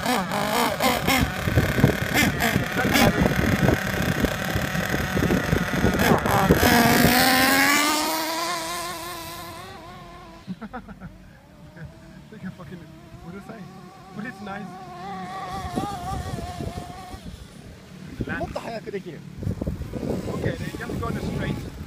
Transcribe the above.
Think I fucking, what did I say? But it's nice. もっと早くできる。 Okay, then you have to go on the straight.